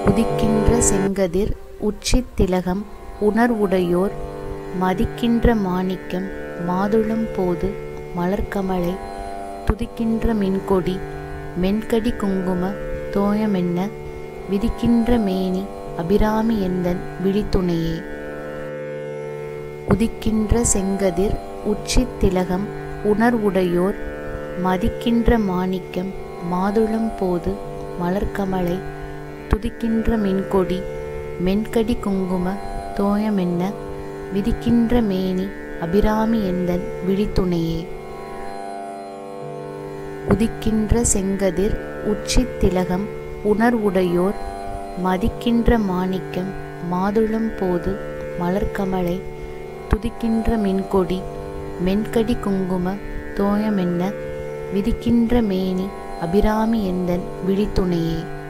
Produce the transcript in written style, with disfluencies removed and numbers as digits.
உதிக்கின்ற செங்கதிர் உச்சித் திலகம் உணர்வுடையோர் மதிக்கின்ற மாணிக்கம் மாதுளம் போது மலர்க்கமலை துதிக்கின்ற மின்கொடி மென்கடி குங்கும தோயமென்ன விதிக்கின்ற மேனி அபிராமி எந்தன் விழித்துணையே. உதிக்கின்ற செங்கதிர் உச்சித் திலகம் உணர்வுடையோர் மதிக்கின்ற மாணிக்கம் மாதுளம் போது மலர்க்கமலை துதிக்கின்ற மின்கொடி மென்கடி குங்கும தோயமென்ன விதிக்கின்ற மேனி அபிராமி எந்தன் விழித்துணையே. உதிக்கின்ற செங்கதிர் உச்சித் திலகம் உணர்வுடையோர் மதிக்கின்ற மாணிக்கம் மாதுளம் போது மலர்க்கமலை துதிக்கின்ற மின்கொடி மென்கடி குங்கும தோயமென்ன விதிக்கின்ற மேனி அபிராமி எந்தன் விழித்துணையே.